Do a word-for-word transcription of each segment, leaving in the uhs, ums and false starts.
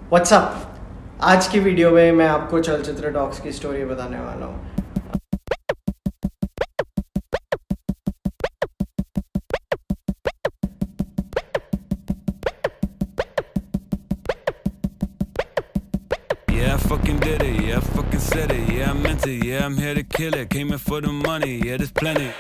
What's up? आज की video में मैं आपको चलचित्र टॉक्स की स्टोरी बताने वाला हूँ. Yeah, I fucking did it. Yeah, I fucking said it. Yeah, I meant it. Yeah, I'm here to kill it. Came in for the money. Yeah, there's plenty.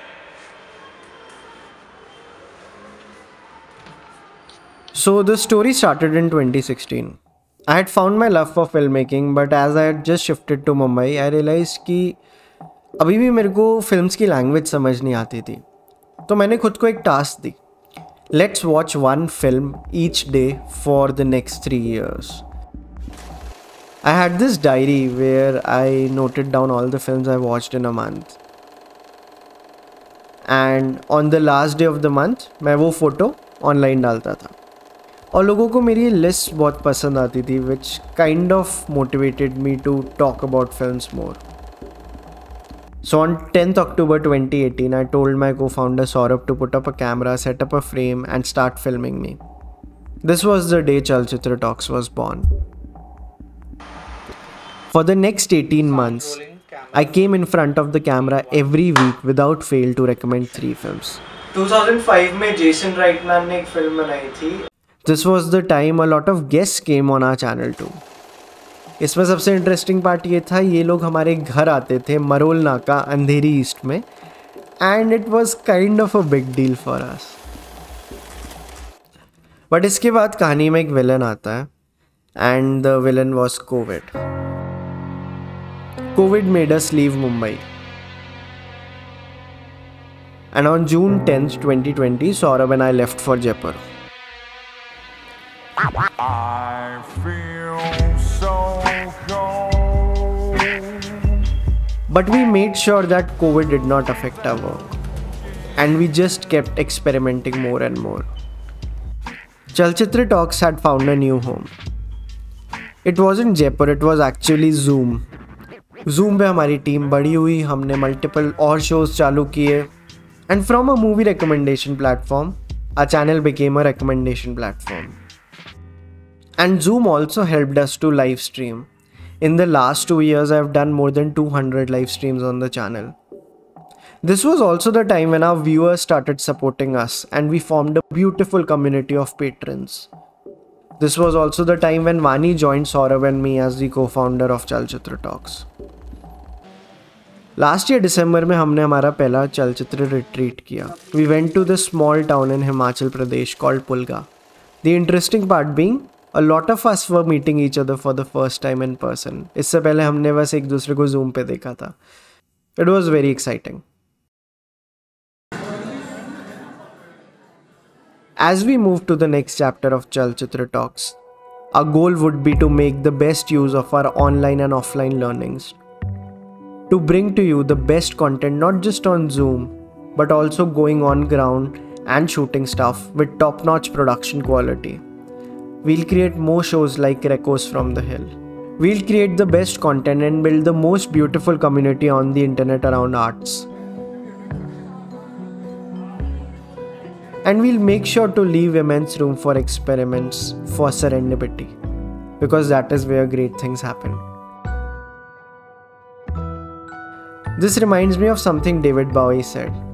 So the story started in twenty sixteen. I had found my love for filmmaking, but as I had just shifted to Mumbai, I realized कि अभी भी मेरे को films की language समझ नहीं आती थी. तो मैंने खुद को एक टास्क दी. Let's watch one film each day for the next three years. I had this diary where I noted down all the films I watched in a month. And on the last day of the month, मैं वो photo online डालता था. और लोगों को मेरी list बहुत पसंद आती थी, which kind of motivated me to talk about films more. So on tenth October twenty eighteen, I told my co-founder Saurabh to put up a camera, set up a frame and start filming me. This was the day Chalchitra Talks was born. For the next eighteen months, I came in front of the camera every week without fail to recommend three films. two thousand five में Jason Reitman ने एक film बनाई थी. This was the time a lot of guests came on our channel too. इसमें सबसे interesting part ये था, ये लोग हमारे घर आते थे मरोल नाका अंधेरी ईस्ट में, and it was kind of a big deal for us. But इसके बाद कहानी में एक विलन आता है, and the villain was COVID. COVID made us leave Mumbai. And on June tenth, twenty twenty, Saurabh and I left for Jaipur. I feel so cold. But we made sure that COVID did not affect our work. And we just kept experimenting more and more. Chalchitra Talks had found a new home. It wasn't Jaipur, it was actually Zoom. Zoom पे हमारी team बड़ी हुई, हमने multiple और shows चालू किए. And from a movie recommendation platform, our channel became a recommendation platform. And Zoom also helped us to live stream. In the last two years, I've done more than two hundred live streams on the channel. This was also the time when our viewers started supporting us and we formed a beautiful community of patrons. This was also the time when Vani joined Saurabh and me as the co-founder of Chalchitra Talks. Last year December में हमने हमारा पहला चलचित्र retreat किया. We went to this small town in Himachal Pradesh called Pulga. The interesting part being, a lot of us were meeting each other for the first time in person. इससे पहले हमने बस एक दूसरे को Zoom पे देखा था. It was very exciting. As we move to the next chapter of Chalchitra Talks, our goal would be to make the best use of our online and offline learnings. To bring to you the best content not just on Zoom, but also going on ground and shooting stuff with top-notch production quality. We'll create more shows like Recos from the Hill. We'll create the best content and build the most beautiful community on the internet around arts. And we'll make sure to leave immense room for experiments, for serendipity, because that is where great things happen. This reminds me of something David Bowie said.